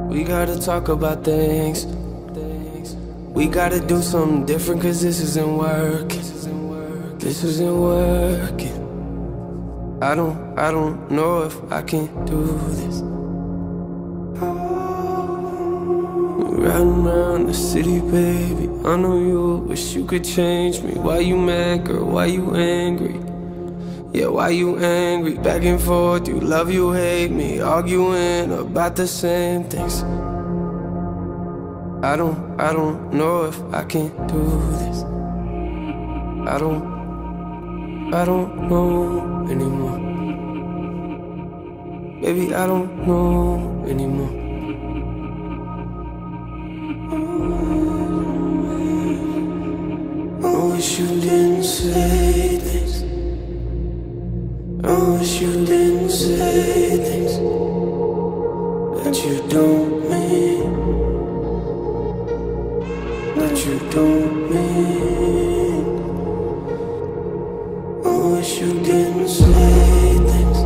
We gotta talk about things. We gotta do something different, cause this isn't working. This isn't working. I don't know if I can do this. Riding around the city, baby, I know you wish you could change me. Why you mad, girl? Why you angry? Yeah, why you angry? Back and forth, you love, you hate me, arguing about the same things. I don't know if I can do this. I don't know anymore. Baby, I don't know anymore. I wish you didn't say things. I wish you didn't say things that you don't mean, that you don't mean. I wish you didn't say things.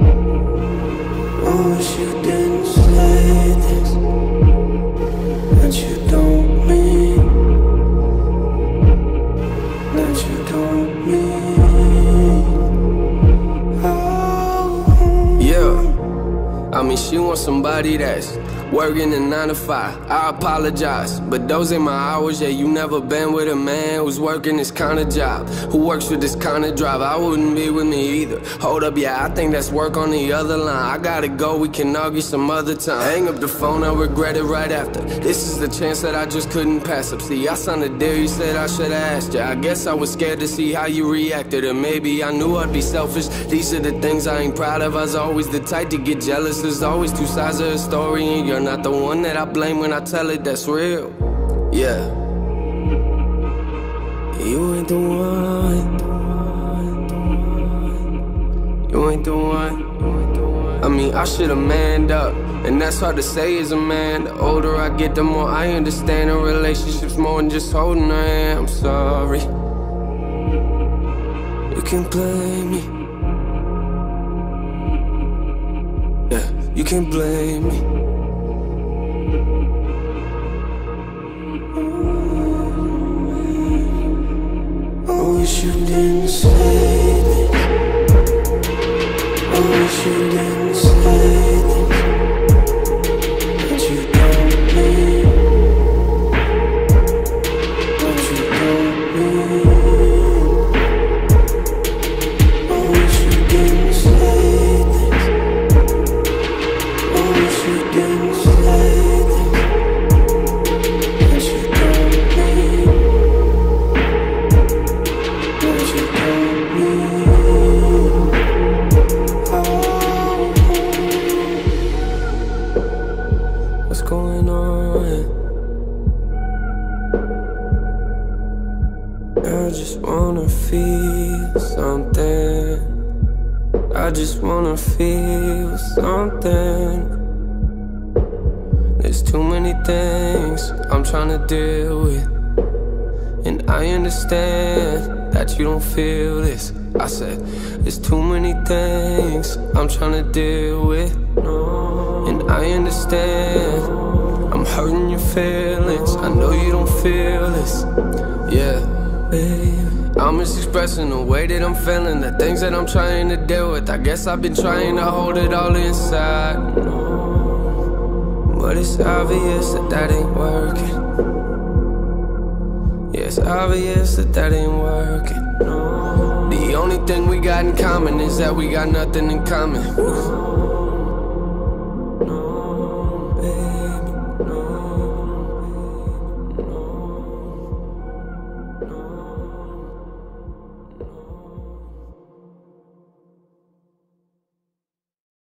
I wish you didn't say things that you don't mean, that you don't mean. I mean, she wants somebody that's working a 9 to 5. I apologize, but those ain't my hours. Yeah, you never been with a man who's working this kind of job, who works with this kind of drive. I wouldn't be with me either. Hold up, yeah, I think that's work on the other line. I gotta go, we can argue some other time. Hang up the phone, I'll regret it right after. This is the chance that I just couldn't pass up. See, I signed a deal, you said I should've asked you. I guess I was scared to see how you reacted, or maybe I knew I'd be selfish. These are the things I ain't proud of. I was always the type to get jealous. There's always two sides of a story, and you're not the one that I blame when I tell it that's real. Yeah, you ain't the one. You ain't the one. I mean, I should've manned up, and that's hard to say as a man. The older I get, the more I understand a relationship's more than just holding her hand. I'm sorry. You can blame me. Yeah, you can blame me. I wish you didn't say this. I wish you didn't say this that you don't mean, that you don't mean. I wish you didn't say this. I wish you didn't say this that you don't mean, that you don't mean. What's going on? I just wanna feel something. I just wanna feel something. There's too many things I'm trying to deal with, and I understand that you don't feel this. I said, there's too many things I'm trying to deal with, and I understand I'm hurting your feelings. I know you don't feel this. Yeah, baby, I'm just expressing the way that I'm feeling, the things that I'm trying to deal with. I guess I've been trying to hold it all inside, but it's obvious that that ain't working. Yeah, it's obvious that that ain't working. The only thing we got in common is that we got nothing in common.